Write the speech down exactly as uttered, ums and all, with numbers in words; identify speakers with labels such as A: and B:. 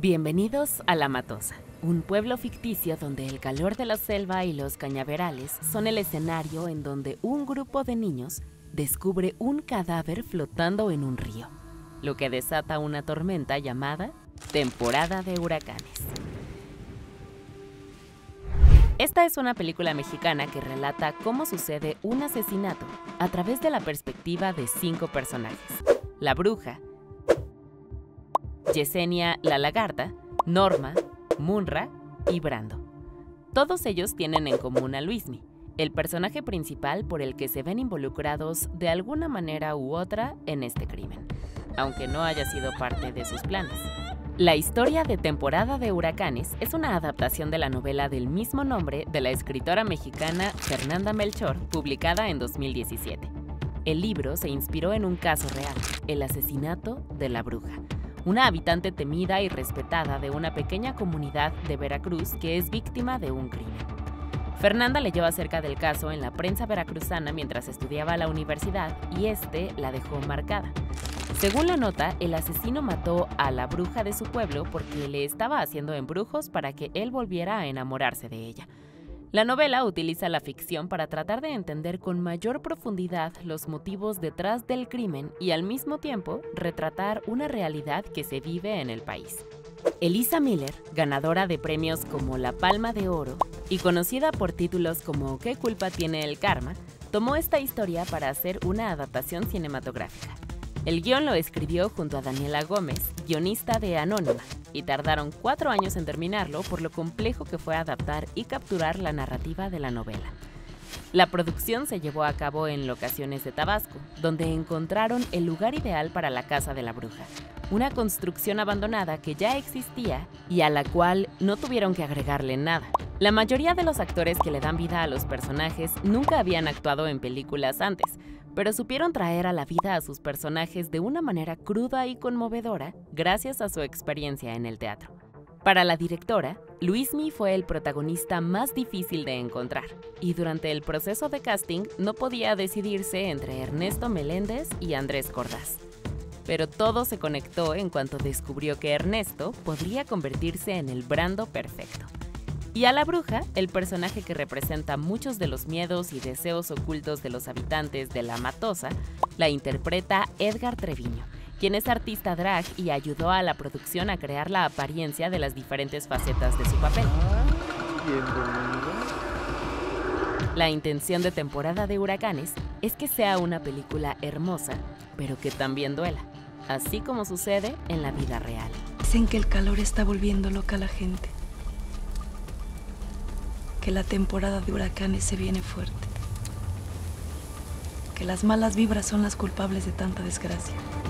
A: Bienvenidos a La Matosa, un pueblo ficticio donde el calor de la selva y los cañaverales son el escenario en donde un grupo de niños descubre un cadáver flotando en un río, lo que desata una tormenta llamada Temporada de Huracanes. Esta es una película mexicana que relata cómo sucede un asesinato a través de la perspectiva de cinco personajes: la bruja, Yesenia la lagarta, Norma, Munra y Brando. Todos ellos tienen en común a Luismi, el personaje principal por el que se ven involucrados de alguna manera u otra en este crimen, aunque no haya sido parte de sus planes. La historia de Temporada de Huracanes es una adaptación de la novela del mismo nombre de la escritora mexicana Fernanda Melchor, publicada en dos mil diecisiete. El libro se inspiró en un caso real, el asesinato de la bruja, una habitante temida y respetada de una pequeña comunidad de Veracruz que es víctima de un crimen. Fernanda leyó acerca del caso en la prensa veracruzana mientras estudiaba a la universidad y este la dejó marcada. Según la nota, el asesino mató a la bruja de su pueblo porque le estaba haciendo embrujos para que él volviera a enamorarse de ella. La novela utiliza la ficción para tratar de entender con mayor profundidad los motivos detrás del crimen y al mismo tiempo retratar una realidad que se vive en el país. Elisa Miller, ganadora de premios como la Palma de Oro y conocida por títulos como ¿Qué culpa tiene el karma?, tomó esta historia para hacer una adaptación cinematográfica. El guión lo escribió junto a Daniela Gómez, guionista de Anónima, y tardaron cuatro años en terminarlo por lo complejo que fue adaptar y capturar la narrativa de la novela. La producción se llevó a cabo en locaciones de Tabasco, donde encontraron el lugar ideal para la casa de la bruja, una construcción abandonada que ya existía y a la cual no tuvieron que agregarle nada. La mayoría de los actores que le dan vida a los personajes nunca habían actuado en películas antes, pero supieron traer a la vida a sus personajes de una manera cruda y conmovedora gracias a su experiencia en el teatro. Para la directora, Luismi fue el protagonista más difícil de encontrar, y durante el proceso de casting no podía decidirse entre Ernesto Meléndez y Andrés Cordaz. Pero todo se conectó en cuanto descubrió que Ernesto podría convertirse en el Brando perfecto. Y a la bruja, el personaje que representa muchos de los miedos y deseos ocultos de los habitantes de La Matosa, la interpreta Edgar Treviño, quien es artista drag y ayudó a la producción a crear la apariencia de las diferentes facetas de su papel. La intención de Temporada de Huracanes es que sea una película hermosa, pero que también duela, así como sucede en la vida real.
B: Dicen que el calor está volviendo loca a la gente, que la temporada de huracanes se viene fuerte, que las malas vibras son las culpables de tanta desgracia.